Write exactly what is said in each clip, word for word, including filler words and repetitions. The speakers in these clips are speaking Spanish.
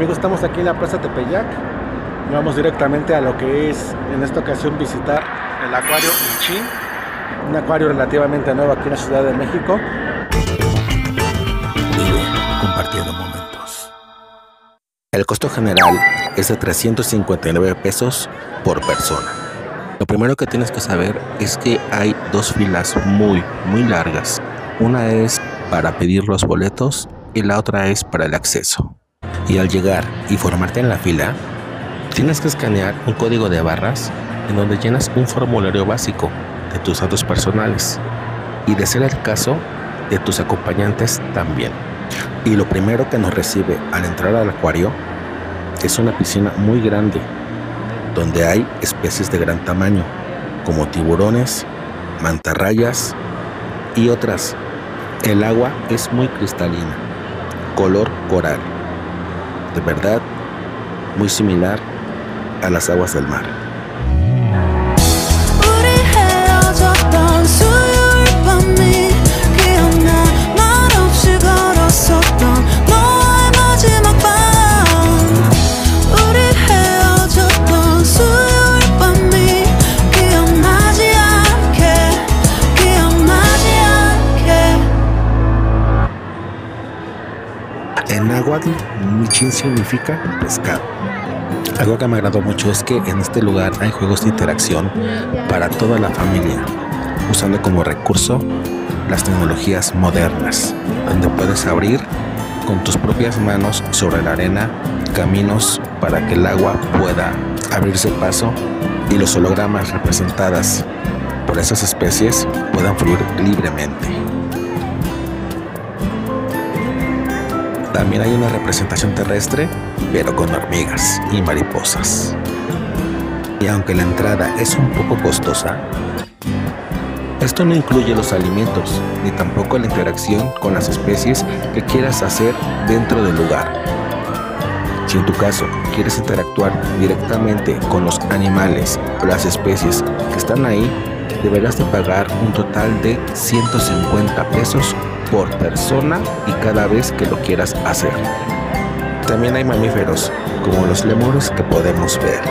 Amigos, estamos aquí en la Plaza Tepeyac. Vamos directamente a lo que es en esta ocasión visitar el acuario Michín, un acuario relativamente nuevo aquí en la Ciudad de México. Vive compartiendo momentos. El costo general es de trescientos cincuenta y nueve pesos por persona. Lo primero que tienes que saber es que hay dos filas muy, muy largas. Una es para pedir los boletos y la otra es para el acceso. Y al llegar y formarte en la fila, tienes que escanear un código de barras en donde llenas un formulario básico de tus datos personales y, de ser el caso, de tus acompañantes también. Y lo primero que nos recibe al entrar al acuario es una piscina muy grande donde hay especies de gran tamaño como tiburones, mantarrayas y otras. El agua es muy cristalina, color coral, de verdad muy similar a las aguas del mar. En náhuatl, Michín significa pescado. Algo que me agradó mucho es que en este lugar hay juegos de interacción para toda la familia, usando como recurso las tecnologías modernas, donde puedes abrir con tus propias manos sobre la arena caminos para que el agua pueda abrirse paso y los hologramas representadas por esas especies puedan fluir libremente. También hay una representación terrestre, pero con hormigas y mariposas. Y aunque la entrada es un poco costosa, esto no incluye los alimentos, ni tampoco la interacción con las especies que quieras hacer dentro del lugar. Si en tu caso quieres interactuar directamente con los animales o las especies que están ahí, deberás de pagar un total de ciento cincuenta pesos por persona y cada vez que lo quieras hacer. También hay mamíferos, como los lémures que podemos ver.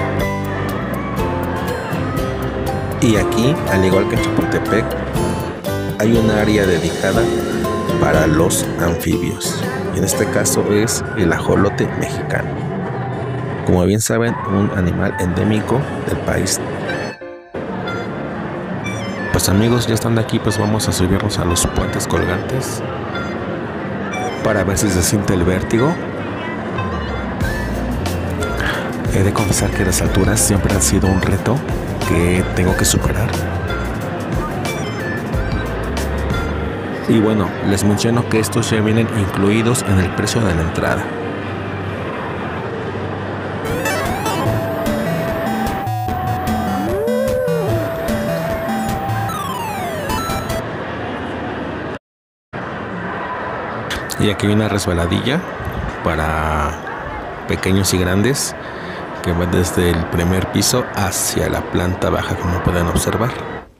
Y aquí, al igual que en Chapultepec, hay un área dedicada para los anfibios. Y en este caso es el ajolote mexicano. Como bien saben, un animal endémico del país. Pues amigos, ya estando aquí, pues vamos a subirnos a los puentes colgantes para ver si se siente el vértigo. He de confesar que las alturas siempre han sido un reto que tengo que superar. Y bueno, les menciono que estos ya vienen incluidos en el precio de la entrada. Y aquí hay una resbaladilla para pequeños y grandes que va desde el primer piso hacia la planta baja, como pueden observar.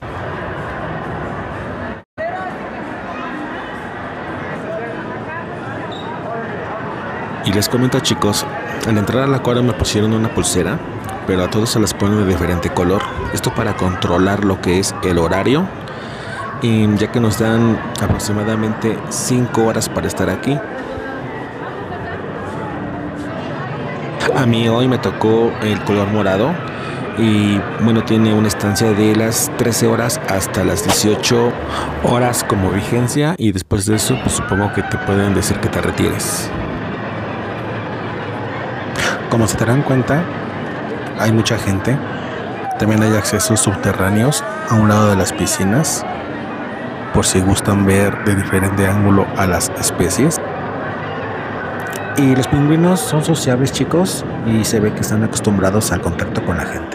Y les comento, chicos, al entrar al acuario me pusieron una pulsera, pero a todos se las ponen de diferente color. Esto para controlar lo que es el horario, y ya que nos dan aproximadamente cinco horas para estar aquí. A mí hoy me tocó el color morado y bueno, tiene una estancia de las trece horas hasta las dieciocho horas como vigencia, y después de eso pues supongo que te pueden decir que te retires. Como se darán cuenta, hay mucha gente. También hay accesos subterráneos a un lado de las piscinas, por si gustan ver de diferente ángulo a las especies. Y los pingüinos son sociables, chicos, y se ve que están acostumbrados al contacto con la gente.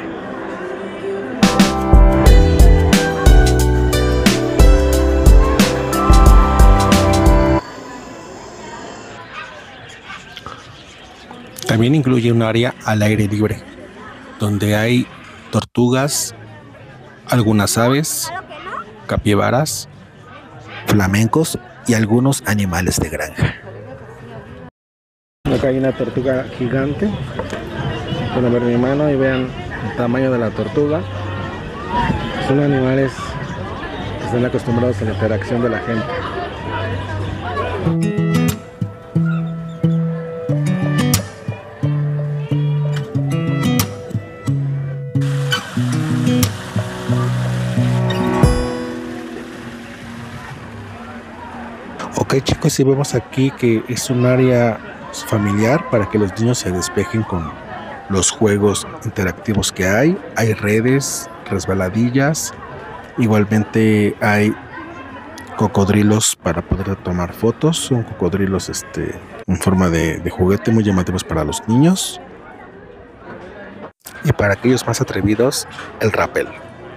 También incluye un área al aire libre, donde hay tortugas, algunas aves, capibaras, flamencos y algunos animales de granja. Acá hay una tortuga gigante. Pueden ver mi mano y vean el tamaño de la tortuga. Son animales que están acostumbrados a la interacción de la gente. Ok, chicos, y vemos aquí que es un área familiar para que los niños se despejen con los juegos interactivos que hay. Hay redes, resbaladillas, igualmente hay cocodrilos para poder tomar fotos. Son cocodrilos este, en forma de, de juguete, muy llamativos para los niños. Y para aquellos más atrevidos, el rappel.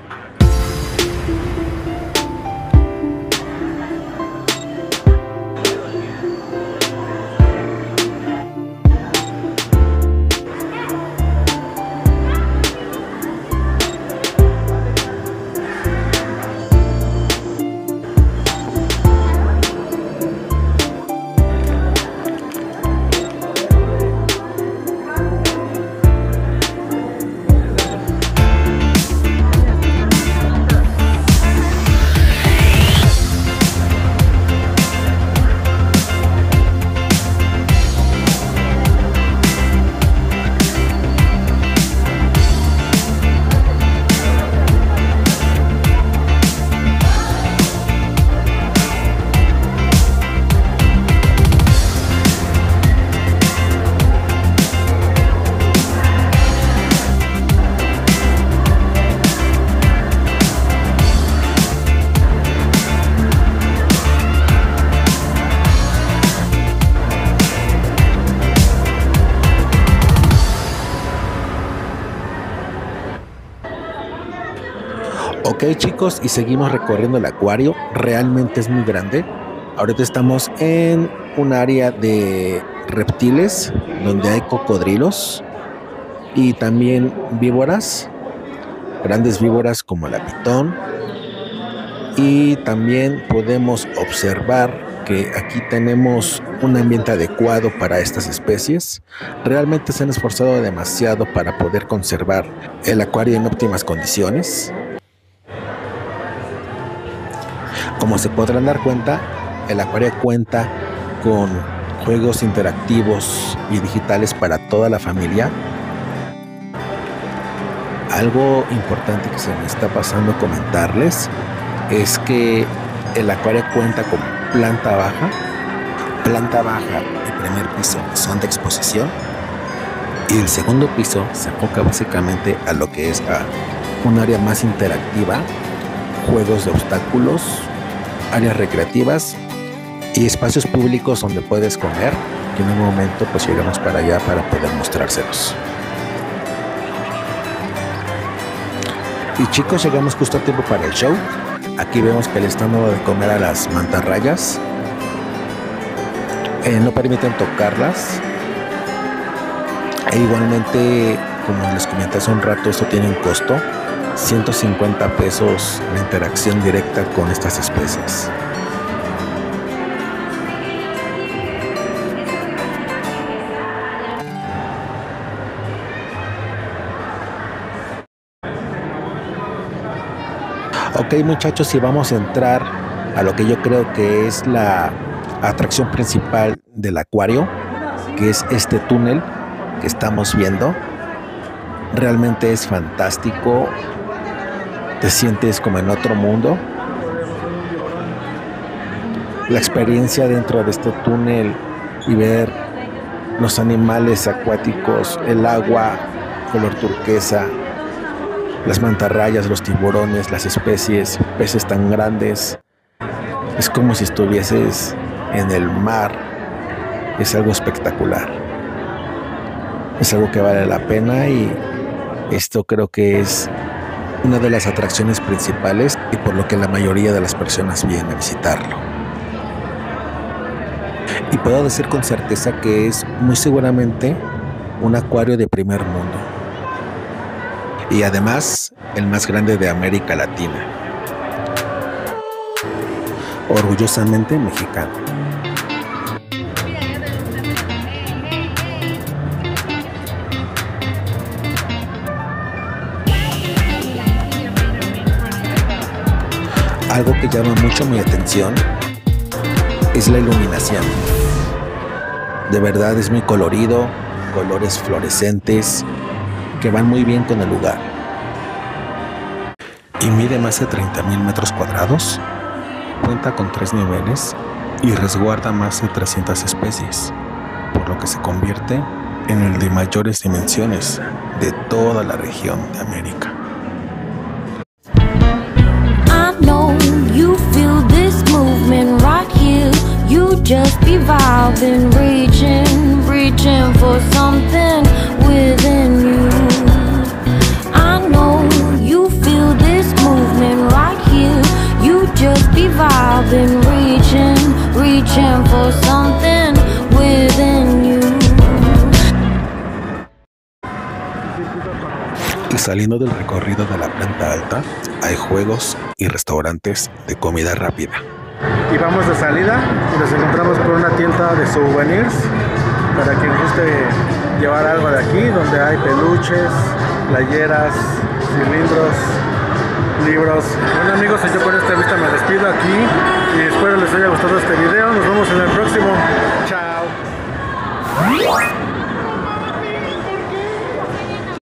Ok, chicos, y seguimos recorriendo el acuario. Realmente es muy grande. Ahorita estamos en un área de reptiles donde hay cocodrilos y también víboras, grandes víboras como la pitón. Y también podemos observar que aquí tenemos un ambiente adecuado para estas especies. Realmente se han esforzado demasiado para poder conservar el acuario en óptimas condiciones. Como se podrán dar cuenta, el acuario cuenta con juegos interactivos y digitales para toda la familia. Algo importante que se me está pasando a comentarles es que el acuario cuenta con planta baja. Planta baja y primer piso son de exposición. Y el segundo piso se enfoca básicamente a lo que es a un área más interactiva, juegos de obstáculos, áreas recreativas y espacios públicos donde puedes comer, que en un momento pues llegamos para allá para poder mostrárselos. Y chicos, llegamos justo a tiempo para el show. Aquí vemos que le están dando de comer a las mantarrayas. Eh, no permiten tocarlas. E igualmente, como les comenté hace un rato, esto tiene un costo. ciento cincuenta pesos la interacción directa con estas especies. Ok, muchachos, y vamos a entrar a lo que yo creo que es la atracción principal del acuario, que es este túnel que estamos viendo. Realmente es fantástico. Te sientes como en otro mundo. La experiencia dentro de este túnel y ver los animales acuáticos, el agua color turquesa, las mantarrayas, los tiburones, las especies, peces tan grandes. Es como si estuvieses en el mar. Es algo espectacular. Es algo que vale la pena y esto creo que es una de las atracciones principales y por lo que la mayoría de las personas vienen a visitarlo. Y puedo decir con certeza que es muy seguramente un acuario de primer mundo. Y además el más grande de América Latina. Orgullosamente mexicano. Algo que llama mucho mi atención es la iluminación. De verdad es muy colorido, colores fluorescentes que van muy bien con el lugar. Y mide más de treinta mil metros cuadrados, cuenta con tres niveles y resguarda más de trescientas especies, por lo que se convierte en el de mayores dimensiones de toda la región de América. I know you feel this movement right here. You just be vibing, reaching, reaching for something within you. I know you feel this movement right here. You just be vibing, reaching, reaching for something within you. Y saliendo del recorrido de la planta alta, hay juegos y restaurantes de comida rápida. Y vamos de salida y nos encontramos por una tienda de souvenirs para quien guste llevar algo de aquí, donde hay peluches, playeras, cilindros, libros. Bueno amigos, yo con esta vista me despido aquí y espero les haya gustado este video. Nos vemos en el próximo. Chao.